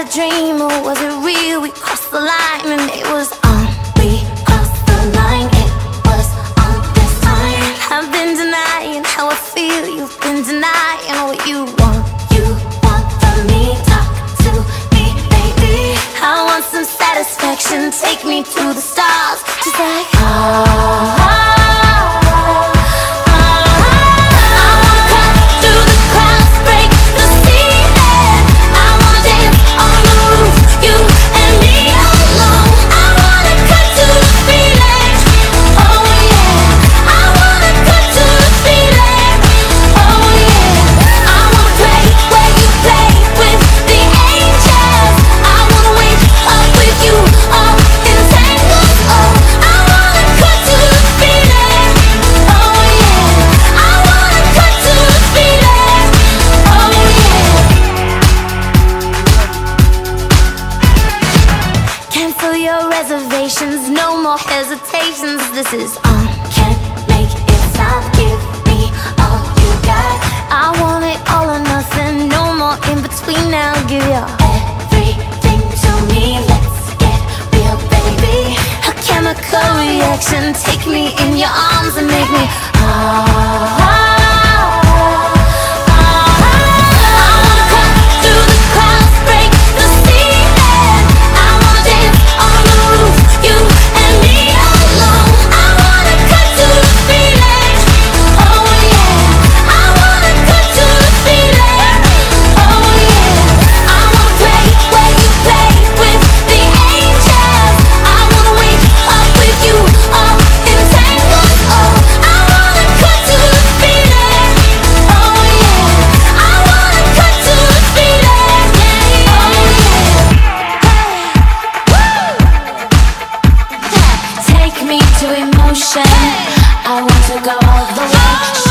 a dream or was it real? We crossed the line and it was on. We crossed the line, it was on this time. I've been denying how I feel, you've been denying what you want. You want from me, talk to me, baby. I want some satisfaction, take me to the stars, just like reservations, no more hesitations. This is on. Can't make it stop. Give me all you got. I want it all or nothing. No more in between now. Give your everything to me. Let's get real, baby. A chemical reaction. Take me in your arms and make me to emotion. I want to go all the way.